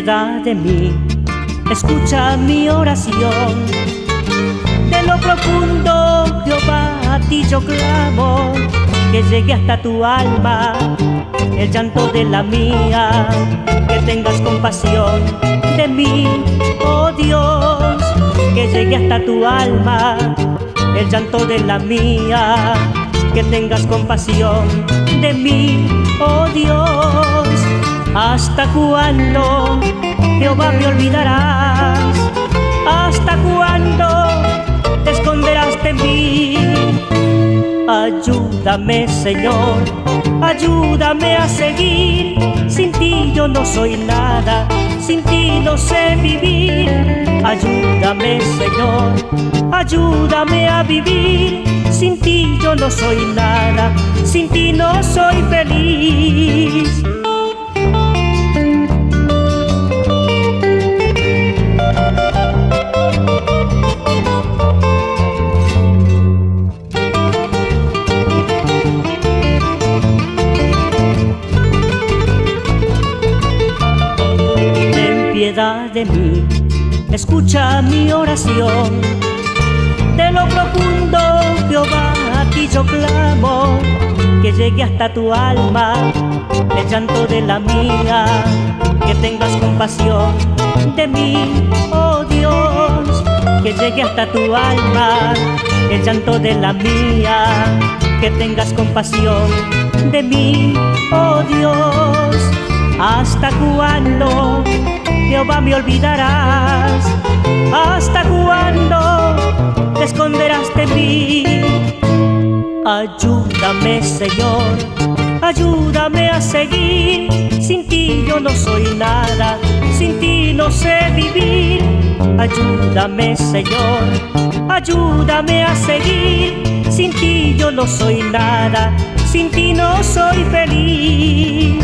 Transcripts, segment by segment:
piedad de mí, escucha mi oración. De lo profundo, Jehová, a ti yo clamo, que llegue hasta tu alma el llanto de la mía, que tengas compasión de mí, oh Dios, que llegue hasta tu alma el llanto de la mía, que tengas compasión de mí, oh Dios. ¿Hasta cuándo, Jehová, me olvidarás? ¿Hasta cuándo te esconderás de mí? Ayúdame, Señor, ayúdame a seguir. Sin ti yo no soy nada, sin ti no sé vivir. Ayúdame, Señor, ayúdame a vivir. Sin ti yo no soy nada, sin ti no soy feliz. Piedad de mí, escucha mi oración. De lo profundo, Jehová, a ti yo clamo, que llegue hasta tu alma el llanto de la mía, que tengas compasión de mí, oh Dios, que llegue hasta tu alma el llanto de la mía, que tengas compasión de mí, oh Dios. ¿Hasta cuándo, Jehová, me olvidarás? ¿Hasta cuándo te esconderás de mí? Ayúdame, Señor, ayúdame a seguir. Sin ti yo no soy nada, sin ti no sé vivir. Ayúdame, Señor, ayúdame a seguir. Sin ti yo no soy nada, sin ti no soy feliz.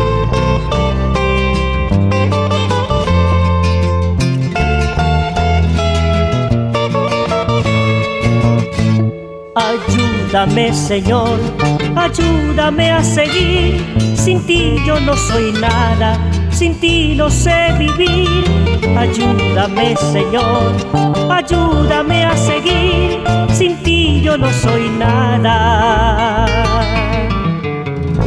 Ayúdame, Señor, ayúdame a seguir. Sin ti yo no soy nada, sin ti no sé vivir. Ayúdame, Señor, ayúdame a seguir. Sin ti yo no soy nada,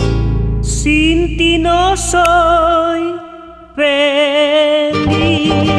sin ti no soy feliz.